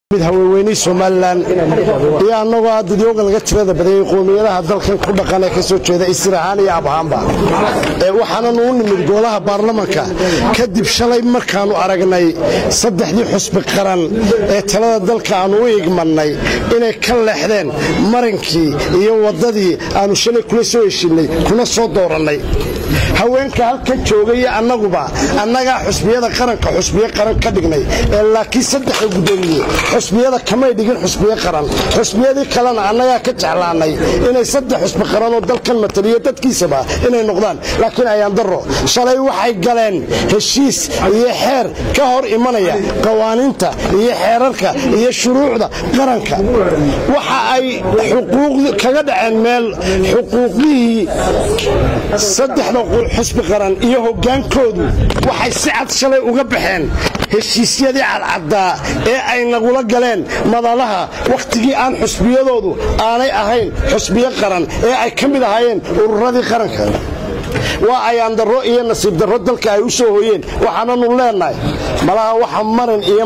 haweeney Soomaaliland iyo anagoo dadyoga laga tirada baday qoomiyadaha dalkan ku dhaqan ee ka soo jeeda Israa'iil iyo Abrahamka waxaana noo nimid golaha baarlamaanka kadib shalay markaanu aragnay saddexdii xusbi qaran ee talada dalka aanu u igmanay inay ka leexdeen marinkii iyo wadadii aanu shalay kula soo heshinay kuna soo dooranay haweenka halka joogay anaguba annaga xusbiyada qaranka xusbiye qaran ka dhignay laakiin saddex gudoomiye xusbiyada kamay dhigin xusbiye qaran xusbiyadii kalena annaga ka jeclaanay inay saddex xusbi qaran oo dalkan mataliyo dadkiisaba inay noqdaan laakiin ayaan daro shalay waxay galeen heshiis iyo xeer ka hor imanaya qawaaniinta iyo xeerarka iyo shuruucda qaranka waxa ay xuquuq kaga dhaceen meel xuquuqdii saddexda xusbi qaran iyo hogaankoodu waxay si cad shalay uga baxeen heshiisyadii cadcadda ee ay nagula galeen madalaha waqtigii aan xusbiyadoodu aanay ahayn xusbiye qaran ee ay ka mid ahaayeen ururadii qaranka waa ayaan daro iyo nasiib daro dalka ay u soo hooyeen waxaananu leenahay malaha waxa marin iyo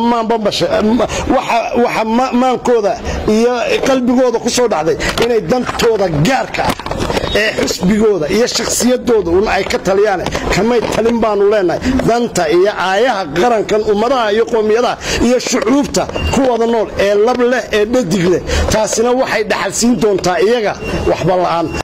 waxa maankooda iyo qalbigooda ku soo dhacday inay dantooda gaarka ee xusbigooda iyo shakhsiyadooda ay ka taliyaan kamay talin baanu leenahay danta iyo aayaha qarankan ummadaha iyo qoomiyadaha iyo shucuubta ku wada nool ee lab leh ee dhadig leh taasina waxay dhaxalsiin doontaa iyaga waxba la'aan